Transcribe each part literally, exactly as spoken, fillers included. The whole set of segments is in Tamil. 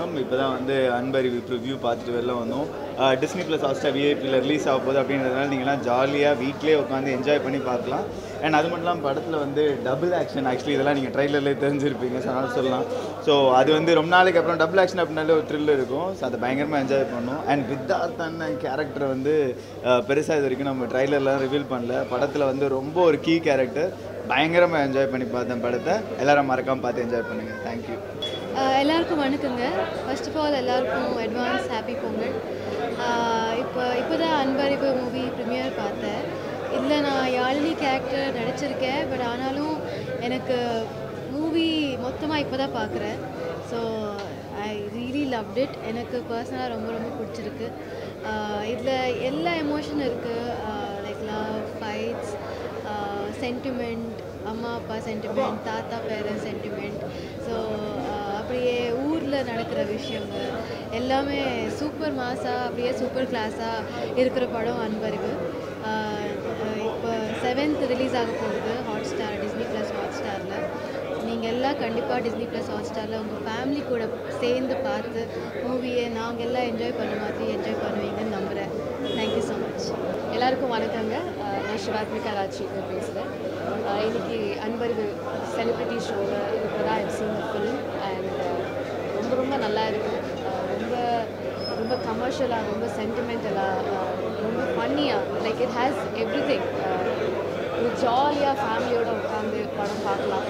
வணக்கம். இப்போ தான் வந்து அன்பறிவு ரிவ்யூ பார்த்துட்டு வெளில வந்தோம். டிஸ்னி ப்ளஸ் ஹாட்ஸ்டார் விஐபியில் ரிலீஸ் ஆக போகுது அப்படின்றதுனால நீங்கள்லாம் ஜாலியாக வீட்டிலே உட்காந்து என்ஜாய் பண்ணி பார்க்கலாம். அண்ட் அது மட்டும் இல்லாமல் படத்தில் வந்து டபுள் ஆக்ஷன், ஆக்சுவலி இதெல்லாம் நீங்கள் ட்ரைலர்லேயே தெரிஞ்சிருப்பீங்க, ஸோ அதனால் சொல்லலாம். ஸோ அது வந்து ரொம்ப நாளைக்கு அப்புறம் டபுள் ஆக்ஷன் அப்படின்னாலே ஒரு த்ரில் இருக்கும். ஸோ அதை பயங்கரமாக என்ஜாய் பண்ணோம். அண்ட் வித்தார்த்தன் கேரக்டரை வந்து பெருசாக இது வரைக்கும் நம்ம ட்ரைலர்லாம் ரிவீல் பண்ணல. படத்தில் வந்து ரொம்ப ஒரு கீ கேரக்டர். பயங்கரமாக என்ஜாய் பண்ணி பார்த்தேன் படத்தை. எல்லோரும் மறக்காமல் பார்த்து என்ஜாய் பண்ணுங்கள். தேங்க்யூ. எல்லாருக்கும் வணக்கங்க. ஃபர்ஸ்ட் ஆஃப் ஆல் எல்லாருக்கும் அட்வான்ஸ் ஹாப்பி பொங்கல். இப்போ இப்போ தான் அன்பறிவு மூவி ப்ரீமியர் பார்த்தேன். இதில் நான் யாழினி கேரக்டர் நடிச்சிருக்கேன். பட் ஆனாலும் எனக்கு மூவி மொத்தமாக இப்போ தான் பார்க்குறேன். So I really loved it. எனக்கு பர்சனலாக ரொம்ப ரொம்ப பிடிச்சிருக்கு. இதில் எல்லா எமோஷன் இருக்குது. லைக் லவ், ஃபைட்ஸ், சென்டிமெண்ட், அம்மா அப்பா சென்டிமெண்ட், தாத்தா பேரன் சென்டிமெண்ட். ஸோ அப்படியே ஊரில் நடக்கிற விஷயங்கள் எல்லாமே சூப்பர் மாஸாக அப்படியே சூப்பர் கிளாஸாக இருக்கிற படம் அன்பறிவு. இப்போ செவன்த் ரிலீஸ் ஆக போகுது Hotstar, Disney plus hot ஸ்டாரில். நீங்கள் எல்லாம் கண்டிப்பாக டிஸ்னி ப்ளஸ் ஹாட் ஸ்டாரில் உங்கள் ஃபேமிலி கூட சேர்ந்து பார்த்து மூவியை நாங்கள் எல்லாம் என்ஜாய் பண்ண மாதிரி என்ஜாய் பண்ணுவீங்கன்னு நம்புகிறேன். Thank you so much. எல்லாருக்கும் வணக்கங்க. நான் சிவாத்மிகா ராஜி பேசுகிறேன். இன்றைக்கி அன்பறிவு செலிப்ரிட்டி ஷோவில் இப்போ தான் ஐ சீன் ஃபிலிம் அண்ட் ரொம்ப ரொம்ப நல்லா இருக்குது. ரொம்ப ரொம்ப கமர்ஷியலாக, ரொம்ப சென்டிமெண்டலாக, ரொம்ப ஃபன்னியாக, like it has everything. ஒரு ஜாலியாக ஃபேமிலியோடு உட்காந்து படம் பார்க்கலாம்.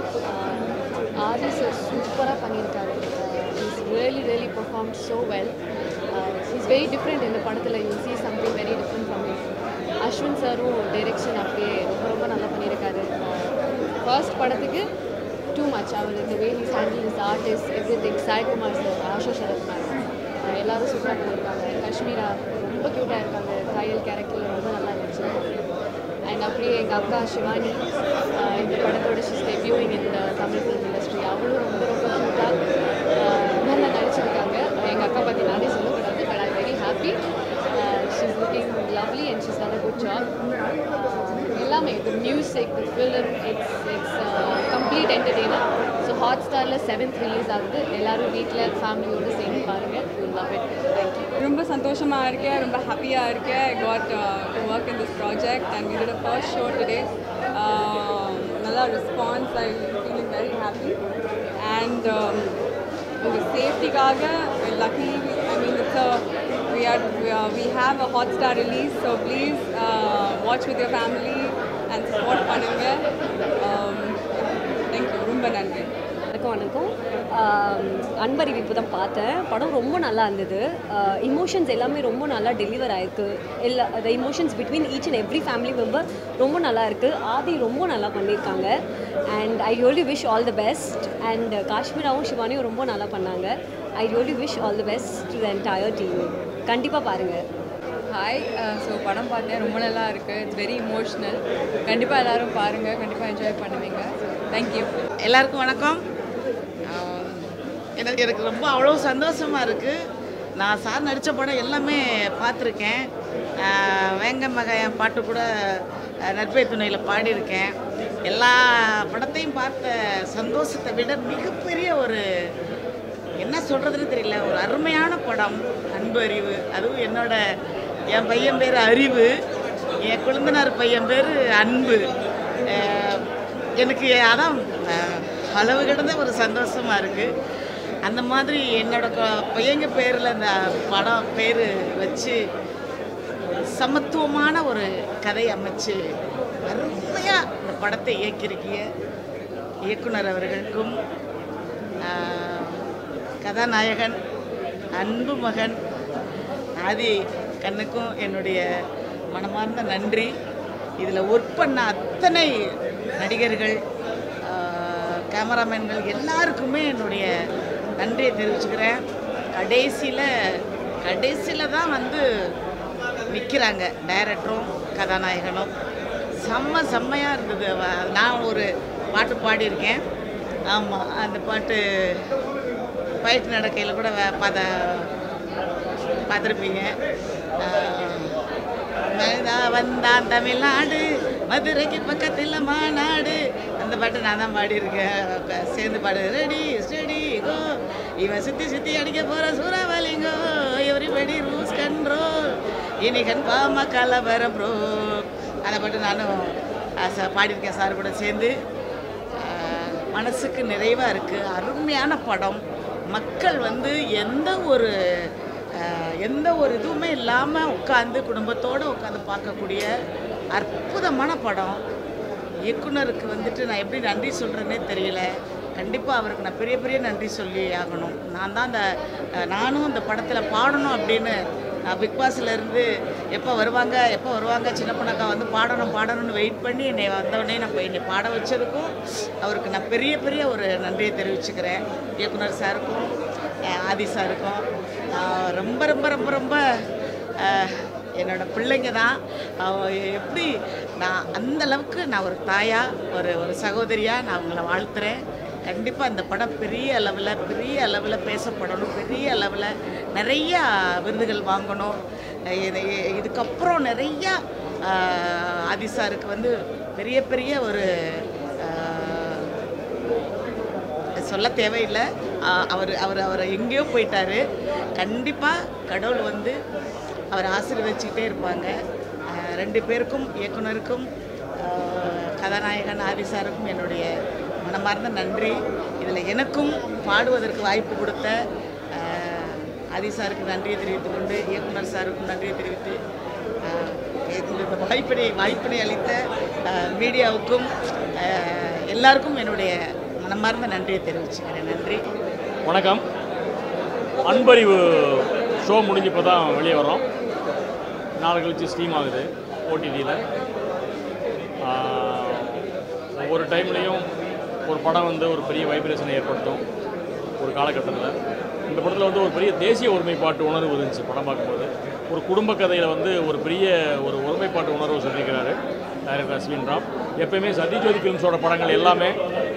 ஆதி சார் சூப்பராக பண்ணியிருக்காரு. Is really really perform so well. Is very different. இந்த படத்தில் you see something very different from it. Ashwin சாரும் டைரெக்ஷன் அப்படியே ரொம்ப ரொம்ப நல்லா பண்ணியிருக்காரு. ஃபர்ஸ்ட் படத்துக்கு டூ மச். அவர் இந்த way he's handle is artist everything. Saikumar sir, Asha Sarath ma'am எல்லோரும் சூப்பராக பண்ணியிருக்காங்க. காஷ்மீரா ரொம்ப க்யூட்டாக இருக்காங்க. கையல் கேரக்டரில் ரொம்ப நல்லா இருந்துச்சு. அண்ட் அப்படியே எங்கள் அக்கா சிவானி இந்த படத்தோட ஷிஸ் டெபியூயிங் இந்த தமிழ் ஃபிலிம் இண்டஸ்ட்ரி. அவளும் ரொம்ப ரொம்ப க்யூட்டாக நல்லா நடிச்சிருக்காங்க. எங்கள் அக்கா பற்றி நானே சொல்லக்கூடாது, but I very happy. She's looking lovely and she's done a good job. எல்லாமே the music, the film, it's it's complete entertainer. So hot ஸ்டாரில் செவன்த் ரிலீஸ் ஆகுது. எல்லோரும் வீட்டில் ஃபேமிலியோடு சேர்ந்து பாருங்கள். You love it. தேங்க்யூ. ரொம்ப சந்தோஷமாக இருக்கேன், ரொம்ப ஹாப்பியாக இருக்கேன். I got to work in this project and we did a first show today. நல்லா response. I feeling very happy. And உங்கள் சேஃப்டிக்காக lucky, I mean it's a we are uh, we have a hot star release, so please uh, watch with your family and support பண்ணுங்க. um, thank you. ரொம்ப நன்றி. வணக்கம் வணக்கம். அன்பறிவு இப்போ தான் பார்த்தேன். படம் ரொம்ப நல்லா இருந்தது. இமோஷன்ஸ் எல்லாமே ரொம்ப நல்லா டெலிவர் ஆகிருக்கு. எல்லா the emotions between each and every family member ரொம்ப நல்லா இருக்குது. ஆதி ரொம்ப நல்லா பண்ணியிருக்காங்க. And I really wish all the best. And காஷ்மீராவும் சிவானியும் ரொம்ப நல்லா பண்ணாங்க. I really wish all the best to the entire team. கண்டிப்பாக பாருங்கள். ஹாய். ஸோ படம் பார்த்தேன், ரொம்ப நல்லா இருக்குது. It's very emotional. கண்டிப்பாக எல்லோரும் பாருங்கள், கண்டிப்பாக என்ஜாய் பண்ணுவீங்க. தேங்க்யூ. எல்லாருக்கும் வணக்கம். எனக்கு எனக்கு ரொம்ப அவ்வளோ சந்தோஷமாக இருக்குது. நான் சார் நடித்த படம் எல்லாமே பார்த்துருக்கேன். வேங்க மகையன் பாட்டு கூட நட்பை துணையில் பாடியிருக்கேன். எல்லா படத்தையும் பார்த்த சந்தோஷத்தை விட மிகப்பெரிய ஒரு என்ன சொல்கிறதுன்னு தெரியல, ஒரு அருமையான படம் அன்பறிவு. அதுவும் என்னோட என் பையன் பேர் அறிவு, என் குழந்தனார் பையன் பேர் அன்பு. எனக்கு அதான் அளவு கிடந்த ஒரு சந்தோஷமாக இருக்குது. அந்த மாதிரி என்னோட பையங்க பேரில் அந்த படம் பேர் வச்சு சமத்துவமான ஒரு கதை அமைச்சு அருமையாக இந்த படத்தை இயக்கியிருக்கிய இயக்குனர் அவர்களுக்கும் கதாநாயகன் அன்பு மகன் ஆதி கண்ணுக்கும் என்னுடைய மனமார்ந்த நன்றி. இதில் ஒர்க் பண்ண அத்தனை நடிகர்கள், கேமராமேன்கள் எல்லாருக்குமே என்னுடைய நன்றியை தெரிவிச்சுக்கிறேன். கடைசியில் கடைசியில் தான் வந்து நிற்கிறாங்க டைரக்டரும் கதாநாயகனும். செம்ம செம்மையாக இருந்தது. நான் ஒரு பாட்டு பாடியிருக்கேன். ஆமாம், அந்த பாட்டு ஃபைட் நடக்கையில் கூட பார்த்த பார்த்துருப்பீங்க. வந்தான் தமிழ்நாடு, மதுரைக்கு பக்கத்தில் மாநாடு, அந்த பாட்டு நான் தான் பாடியிருக்கேன், சேர்ந்து பாடு. ரெடி ஸ்டெடி கோ, இவன் சுற்றி சுற்றி அடிக்க போகிற சூறாவளிங்கோ, எவ்ரிபடி ரூல்ஸ் கண்ட்ரோல், இனி கன்ஃபார்மா கலவரம் ப்ரோ. அந்த பாட்டு நானும் பாடியிருக்கேன் சார் கூட சேர்ந்து. மனசுக்கு நிறைவாக இருக்குது. அருமையான படம். மக்கள் வந்து எந்த ஒரு எந்த ஒரு இதுவுமே இல்லாமல் உட்காந்து குடும்பத்தோடு உட்காந்து பார்க்கக்கூடிய அற்புதமான படம். இயக்குனருக்கு வந்துட்டு நான் எப்படி நன்றி சொல்கிறேன்னே தெரியல. கண்டிப்பாக அவருக்கு நான் பெரிய பெரிய நன்றி சொல்லி ஆகணும். நான் தான் அந்த நானும் அந்த படத்தில் பாடணும் அப்படின்னு நான் பிக் பாஸ்லேருந்து எப்போ வருவாங்க எப்போ வருவாங்க சின்ன பொண்ணக்கா வந்து பாடணும் பாடணும்னு வெயிட் பண்ணி என்னை வந்தவொடனே நான் போய் என்னை பாட வச்சதுக்கும் அவருக்கு நான் பெரிய பெரிய ஒரு நன்றியை தெரிவிச்சுக்கிறேன். இயக்குனர் சாருக்கும் ஆதி சாருக்கும் ரொம்ப ரொம்ப ரொம்ப ரொம்ப என்னோடய பிள்ளைங்க தான். எப்படி நான் அந்தளவுக்கு நான் ஒரு தாயாக ஒரு ஒரு சகோதரியாக நான் அவங்கள வாழ்த்துறேன். கண்டிப்பாக இந்த படம் பெரிய அளவில் பெரிய அளவில் பேசப்படணும், பெரிய அளவில் நிறையா விருதுகள் வாங்கணும். இது இதுக்கப்புறம் நிறையா ஆதி சாருக்கு வந்து பெரிய பெரிய ஒரு சொல்ல தேவையில்லை. அவர் அவர் அவர் எங்கேயோ போயிட்டார். கண்டிப்பாக கடவுள் வந்து அவர் ஆசீர்வதிச்சுக்கிட்டே இருப்பாங்க. ரெண்டு பேருக்கும், இயக்குனருக்கும் கதாநாயகன் ஆதி சாருக்கும் என்னுடைய மனமார்ந்த நன்றி. இதில் எனக்கும் பாடுவதற்கு வாய்ப்பு கொடுத்த ஆதி சாருக்கு நன்றியை தெரிவித்து கொண்டு இயக்குனர் சாருக்கும் நன்றியை தெரிவித்து இந்த வாய்ப்பினை வாய்ப்பினை அளித்த மீடியாவுக்கும் எல்லாருக்கும் என்னுடைய மனமார்ந்த நன்றியை தெரிவிச்சுக்கிறேன். நன்றி. வணக்கம். அன்பறிவு ஷோ முடிஞ்சு இப்போ தான் வெளியே வரோம். நாள் கழிச்சு ஸ்ட்ரீம் ஆகுது ஓடிடியில். ஒவ்வொரு டைம்லேயும் ஒரு படம் வந்து ஒரு பெரிய வைப்ரேஷனை ஏற்படுத்தும் ஒரு காலகட்டத்தில். இந்த படத்தில் வந்து ஒரு பெரிய தேசிய ஒருமைப்பாட்டு உணர்வு இருந்துச்சு படம் பார்க்கும்போது. ஒரு குடும்ப கதையில் வந்து ஒரு பெரிய ஒரு ஒருமைப்பாட்டு உணர்வு சொல்லியிருக்கிறாரு டைரக்டர் அஸ்வின் ராம். எப்போயுமே சத்யஜோதி ஃபிலிம்ஸோட படங்கள் எல்லாமே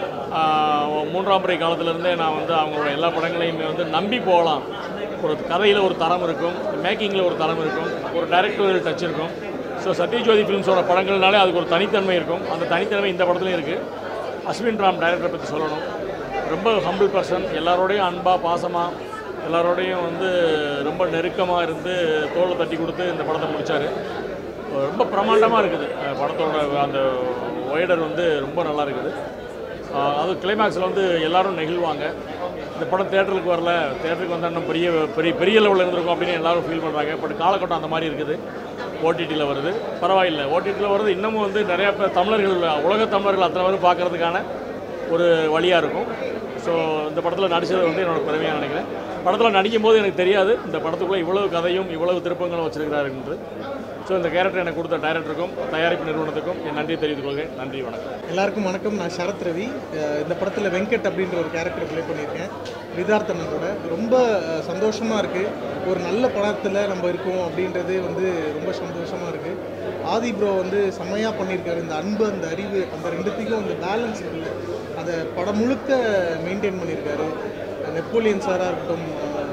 மூன்றாம் முறை காலத்திலேருந்தே நான் வந்து அவங்களோட எல்லா படங்களையுமே வந்து நம்பி போகலாம். ஒரு கதையில் ஒரு தரம் இருக்கும், மேக்கிங்கில் ஒரு தரம் இருக்கும், ஒரு டைரக்டோரியல் டச் இருக்கும். ஸோ சத்யஜோதி ஃபிலிம்ஸோட படங்கள்னாலே அதுக்கு ஒரு தனித்தன்மை இருக்கும். அந்த தனித்தன்மை இந்த படத்துலையும் இருக்குது. அஸ்வின் ராம் டைரக்டரை பற்றி சொல்லணும். ரொம்ப ஹம்பிள் பர்சன், எல்லாரோடையும் அன்பாக பாசமாக எல்லாரோடையும் வந்து ரொம்ப நெருக்கமாக இருந்து தோளை தட்டி கொடுத்து இந்த படத்தை முடித்தார். ரொம்ப பிரமாண்டமாக இருக்குது படத்தோட அந்த ஒய்டர் வந்து ரொம்ப நல்லா இருக்குது. அது கிளைமேக்ஸில் வந்து எல்லோரும் நெகிழ்வாங்க. இந்த படம் தேட்டருக்கு வரல, தேட்டருக்கு வந்தால் இன்னும் பெரிய பெரிய பெரிய லெவலில் இருந்திருக்கும் அப்படின்னு எல்லோரும் ஃபீல் பண்ணுறாங்க. பட் காலகட்டம் அந்த மாதிரி இருக்குது. ஓடிடியில் வருது, பரவாயில்லை. ஓடிடியில் வருது இன்னமும் வந்து நிறையா பேர் தமிழர்கள், உலக தமிழர்கள் அத்தனை பேரும் பார்க்குறதுக்கான ஒரு வழியாக இருக்கும். ஸோ இந்த படத்தில் நடித்தது வந்து என்னோடய பெருமையாக நினைக்கிறேன். படத்தில் நடிக்கும் போது எனக்கு தெரியாது இந்த படத்துக்குள்ளே இவ்வளவு கதையும் இவ்வளவு திருப்பங்களும் வச்சுருக்கிறாரு என்று. ஸோ இந்த கேரக்டர் எனக்கு கொடுத்த டைரக்டருக்கும் தயாரிப்பு நிறுவனத்துக்கும் என் நன்றியை தெரிவித்துக் கொள்கிறேன். நன்றி, வணக்கம். எல்லாருக்கும் வணக்கம். நான் சரத் ரவி. இந்த படத்தில் வெங்கட் அப்படின்ற ஒரு கேரக்டர் ப்ளே பண்ணியிருக்கேன் விதார்த்தனோட. ரொம்ப சந்தோஷமாக இருக்குது. ஒரு நல்ல படத்தில் நம்ம இருக்கோம் அப்படின்றது வந்து ரொம்ப சந்தோஷமாக இருக்குது. ஆதி ப்ரோ வந்து செம்மையாக பண்ணியிருக்காரு. இந்த அன்பு, அந்த அறிவு, அந்த ரெண்டுத்துக்கும் அந்த பேலன்ஸ் இருக்குது. அதை படம் முழுக்க மெயின்டைன் பண்ணியிருக்காரு. நெப்போலியன் சாராக இருக்கட்டும்,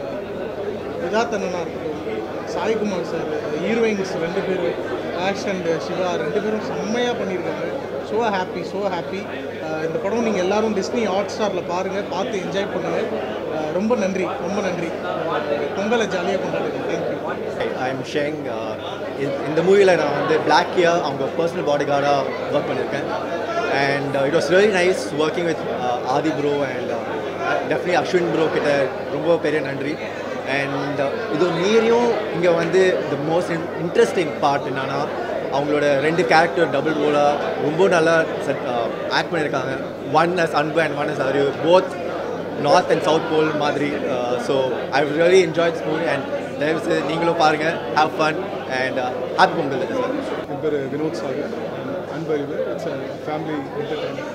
விதார்த்தனாக இருக்கட்டும், சாய்குமார் சார், ஹீரோயின்ஸ் ரெண்டு பேரும், ஆஷ் அண்ட் சிவா ரெண்டு பேரும் செம்மையாக பண்ணியிருக்காங்க. So happy, so happy. இந்த படம் நீங்கள் எல்லோரும் டிஸ்னி ஹாட் ஸ்டாரில் பாருங்கள், பார்த்து என்ஜாய் பண்ணுங்கள். ரொம்ப நன்றி, ரொம்ப நன்றி. பொங்கலை ஜாலியாக கொண்டாடுங்க. தேங்க்யூ. ஐ எம் ஷேங். இந்த மூவியில் நான் வந்து பிளாக் இயர் அவங்க பர்சனல் பாடி கார்டாக ஒர்க் பண்ணியிருக்கேன். And it was really nice working with Aadhi bro and definitely Ashwin bro கிட்ட ரொம்ப பெரிய நன்றி. அண்ட் இது மீறியும் இங்கே வந்து த மோஸ்ட் இன்ட்ரெஸ்டிங் பார்ட் என்னன்னா அவங்களோட ரெண்டு கேரக்டர் டபுள் ரோலாக ரொம்ப நல்லா செட் ஆக்ட் பண்ணியிருக்காங்க. One as Anbu and one as Arivu, both north and south pole மாதிரி. So I really enjoy this movie and தயவுசெய்து நீங்களும் பாருங்கள். Have fun and happy Pongal. Sir, என் பேர் Vinoth Sagar. Anbarivu it's family entertainment.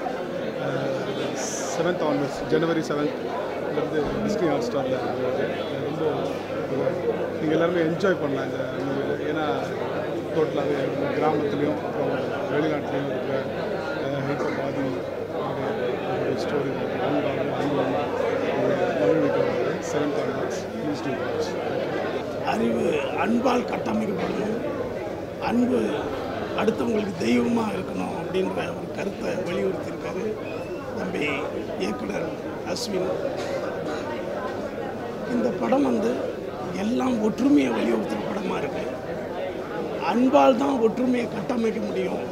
Seventh onwards ஜனவரி செவன்த்லேருந்து டிஸ்னி ஹாட் ஸ்டாரில் ரொம்ப நீங்கள் எல்லாருமே என்ஜாய் பண்ணலாம் இந்த மூவியில். ஏன்னா டோட்டலாகவே கிராமத்துலேயும் அப்புறம் வெளிநாட்டுலேயும் இருக்கிற ஹெல்ப் பாதி story seventh onwards please do watch. அறிவு அன்பால் கட்டமைக்கப்படணும். அன்பு அடுத்தவங்களுக்கு தெய்வமாக இருக்கணும். அப்படின்ற ஒரு கருத்தை வலியுறுத்தியிருக்காரு தம்பி இயக்குனர் அஸ்வின். இந்த படம் வந்து எல்லாம் ஒற்றுமையை வலியுறுத்துகிற படமாக இருக்குது. அன்பால் தான் ஒற்றுமையை கட்டமைக்க முடியும்.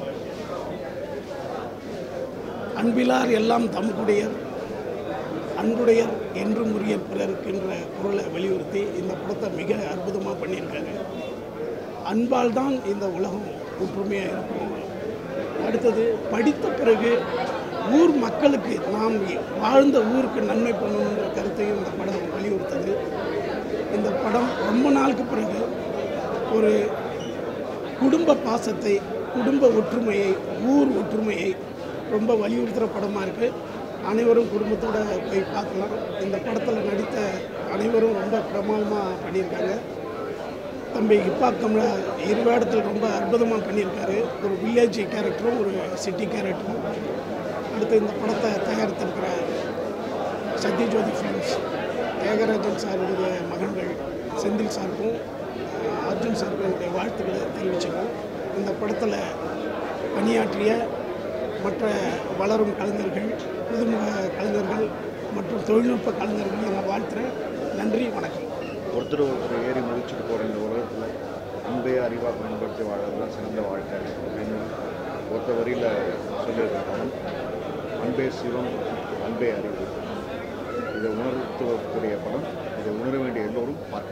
அன்பிலார் எல்லாம் தம்குடையர், அன்புடையர் என்று முறிய பிறருக்குன்ற குரலை வலியுறுத்தி இந்த படத்தை மிக அற்புதமாக பண்ணியிருக்காரு. அன்பால் தான் இந்த உலகம் ஒற்றுமையாக இருக்கும். அடுத்தது படித்த பிறகு ஊர் மக்களுக்கு நாம் வாழ்ந்த ஊருக்கு நன்மை பண்ணணுன்ற கருத்தையும் இந்த படம் வலியுறுத்தது. இந்த படம் ரொம்ப நாளுக்கு பிறகு ஒரு குடும்ப பாசத்தை, குடும்ப ஒற்றுமையை, ஊர் ஒற்றுமையை ரொம்ப வலியுறுத்துகிற படமாக இருக்குது. அனைவரும் குடும்பத்தோடு போய் பார்க்கலாம். இந்த படத்தில் நடித்த அனைவரும் ரொம்ப பிரமாதமாக பண்ணியிருக்காங்க. தம்பி ஹிப்ஹாப் தமிழா இரு வேடத்தில் ரொம்ப அற்புதமாக பண்ணியிருக்காரு. ஒரு வில்லேஜ் கேரக்டரும் ஒரு சிட்டி கேரக்டரும். அடுத்து இந்த படத்தை தயாரித்திருக்கிற சத்யஜோதி ஃபிலிம்ஸ், தியாகராஜன் சாருடைய மகன்கள் செந்தில் சாருக்கும் அர்ஜுன் சாருக்கும் என்னுடைய வாழ்த்துக்களை தெரிவிச்சுக்கோம். இந்த படத்தில் பணியாற்றிய மற்ற வளரும் கலைஞர்கள், புதுமுக கலைஞர்கள் மற்றும் தொழில்நுட்ப கலைஞர்கள் என வாழ்த்துறேன். நன்றி, வணக்கம். ஒருத்தர் ஒருத்தர் ஏறி முடிச்சுட்டு போகிற இந்த உலகத்தில் அன்பே அறிவாக பயன்படுத்தி வாழ்றதுதான் சிறந்த வாழ்க்கை அப்படின்னு ஒருத்த வரியில் சொல்லியிருக்காங்க. அன்பே சிவம், அன்பே அறிவு. இதை உணர்த்தக்கூடிய படம். இதை உணர வேண்டிய எல்லோரும் பார்க்க